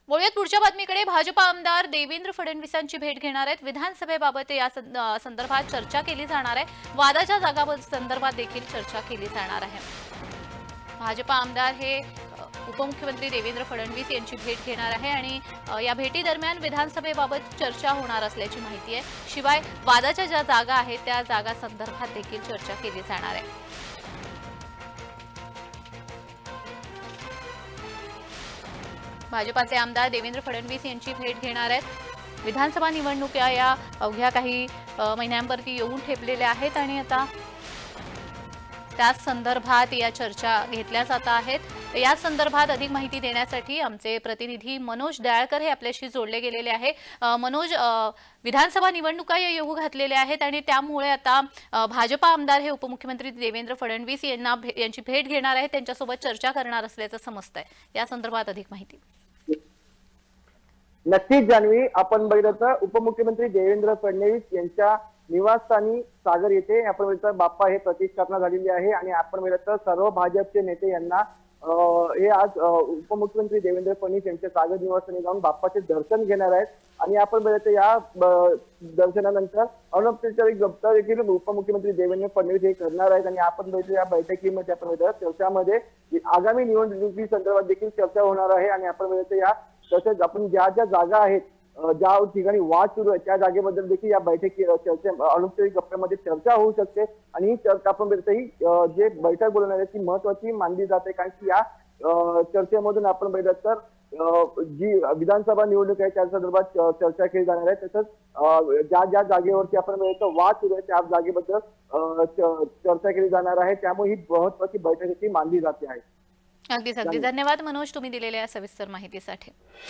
वळूयात पुढच्या बातमीकडे। भाजपा आमदार देवेंद्र फडणवीसांची भेट घेणार आहेत। विधानसभेबाबत या संदर्भात चर्चा केली जाणार आहे। वादाच्या जागांसंदर्भात देखील चर्चा केली जाणार आहे। भाजपा आमदार हे उपमुख्यमंत्री देवेंद्र फडणवीस यांची भेट घेणार आहे आणि या भेटीदरम्यान विधानसभेबाबत चर्चा होणार असल्याची माहिती आहे। शिवाय वादाच्या ज्या जागा आहेत त्या जागांसंदर्भात देखील चर्चा केली जाणार आहे। भाजपाचे आमदार देवेंद्र फडणवीस यांची भेट घेणार आहेत। विधानसभा निवडणुका या अवघ्या काही महिन्यांवरती येऊन ठेपलेल्या आहेत आणि आता त्या संदर्भात या चर्चा घेतल्या जात आहेत। या संदर्भात अधिक माहिती देण्यासाठी आमचे प्रतिनिधी मनोज दयाळकर हे आपल्याशी जोडले गेलेले आहे। मनोज, विधानसभा निवडणुका या येऊ घातलेल्या आहेत आणि त्यामुळे आता भाजपा आमदार हे उपमुख्यमंत्री देवेंद्र फडणवीस यांची भेट घेणार आहेत, त्यांच्यासोबत चर्चा करणार असल्याचं समजतंय। या संदर्भात अधिक माहिती। नक्कीच जान्हवी, आपण बघितलं तर उपमुख्यमंत्री देवेंद्र फडणवीस यांच्या निवासस्थानी सागर येथे आपण बघितलं बाप्पा हे प्रतिष्ठापना झालेली आहे आणि आपण बघितलं तर सर्व भाजपचे नेते यांना हे आज उपमुख्यमंत्री देवेंद्र फडणवीस यांच्या सागर निवासस्थानी जाऊन बाप्पाचे दर्शन घेणार आहेत आणि आपण बघितलं या दर्शनानंतर अनौपचारिक गप्पा देखील उपमुख्यमंत्री देवेंद्र फडणवीस हे करणार आहेत आणि आपण बघितलं या बैठकीमध्ये आपण बघितलं चर्चामध्ये आगामी निवडणुकी संदर्भात देखील चर्चा होणार आहे आणि आपण बघितलं या तसेच आपण ज्या ज्या जागा आहेत ज्या ठिकाणी वाद सुरू आहे त्या जागेबद्दल देखील या बैठकी अनौपचारिक गप्प्यामध्ये चर्चा होऊ शकते आणि ही चर्चा आपण बघितली जे बैठक बोलवणार आहे ती महत्वाची मानली जाते, कारण की या चर्चेमधून आपण बघितलं तर जी विधानसभा निवडणूक आहे त्या संदर्भात चर्चा केली जाणार आहे। तसंच ज्या ज्या जागेवरती आपण बघितलं वाद सुरू आहे त्या जागेबद्दल चर्चा केली जाणार आहे, त्यामुळे ही महत्वाची बैठक देखील मानली जाते आहे। अगदीच अगदी धन्यवाद मनोज, तुम्ही दिलेल्या सविस्तर माहितीसाठी।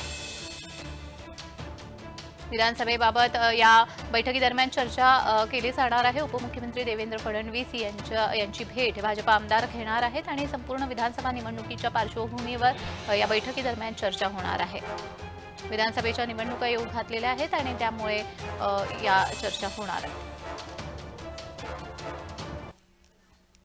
विधानसभेबाबत या बैठकीदरम्यान चर्चा केली जाणार आहे। उपमुख्यमंत्री देवेंद्र फडणवीस यांची भेट भाजपा आमदार घेणार आहेत आणि संपूर्ण विधानसभा निवडणुकीच्या पार्श्वभूमीवर या बैठकीदरम्यान चर्चा होणार आहे। विधानसभेच्या निवडणुका येऊ घातलेल्या आहेत आणि त्यामुळे या चर्चा होणार आहेत।